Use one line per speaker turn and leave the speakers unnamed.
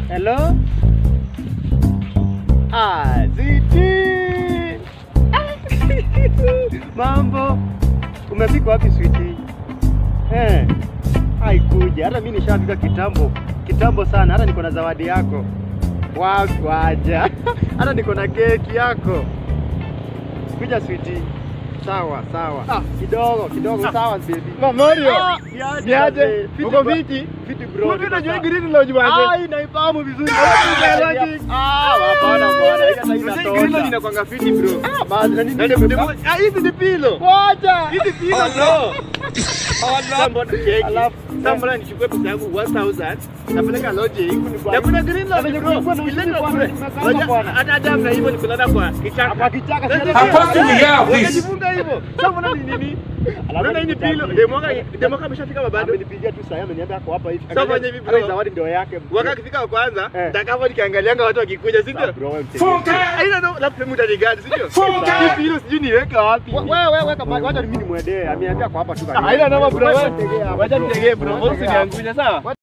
Hello? Ziti. Mambo. Umefika wapi sweetie? Haikuja. Hata mimi nishafika kitambo sana. Hata niko na zawadi yako. Waja. Hata niko na keki yako. Kuja sweetie. Sawa. Kidogo sawa baby.
Mario. Niaje? Uko fiti?
Fiti bro.
Unajua Green Lodge bwana.
Naifahamu vizuri.
Hapana
bwana. Green Lodge
inakwanga fiti bro.
Basi nini?
Hizi ni pilo.
Ngoja.
Hizi pilo bro. Sambona nichukue pesa yangu 1000 napeleka lodge huku ni kwa. Kuna Green Lodge bro. Hata Adam na hivyo nikulala kwa kichaka.
Kwa kichaka
Unajifunga hivyo. Sambona ni nini? Unaona hii pilo. Demoka ameshafika bado.
Amenipigia tu saa ameniambia ako hapa hivi.
Sasa fanya hivi bro.
Zawadi ndio yake.
Wakati kifika kwanza, nitakapo nikiangalianga watu wakikuja, si ndio? Haina ndo la pembe ni gani, si ndio? Hii pilo sijui niweka wapi.
Wewe weka bali wacha mimi nimwendee. Ameniambia kwa hapa tu.
Haina noma bro. Wacha nitegee bro. Usiniangushe sawa?